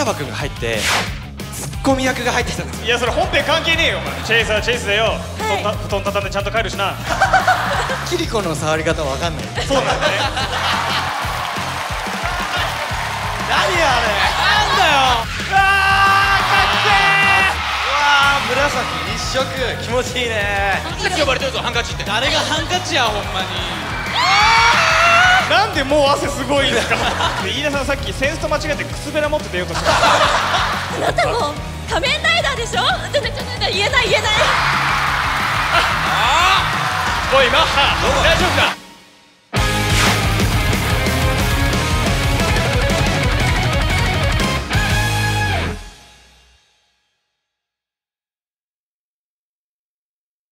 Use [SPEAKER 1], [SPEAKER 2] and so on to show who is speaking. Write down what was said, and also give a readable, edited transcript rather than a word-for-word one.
[SPEAKER 1] 葉くんが入ってツッコミ役が入ってきたんですよ。
[SPEAKER 2] いやそれ本編関係ねえよお前。チェイスはチェイスでよ、布団畳んでちゃんと帰るしな。
[SPEAKER 1] キリコの触り方わかんない。
[SPEAKER 2] そうなんだね。
[SPEAKER 1] 何あれ、なんだよ。
[SPEAKER 2] うわーかっけ
[SPEAKER 1] うわー、紫一色、気持ちいいね。
[SPEAKER 3] さっき呼ばれてるぞハンカチって。
[SPEAKER 1] 誰がハンカチや、ほんまに。
[SPEAKER 2] ー。なんでもう汗すごいんですか。飯田さんさっきセンスと間違えてくすべら持って出ようとしてた。
[SPEAKER 4] あなたも仮面ライダーでしょ。言えない言えない。
[SPEAKER 2] おいマッハ大丈夫か。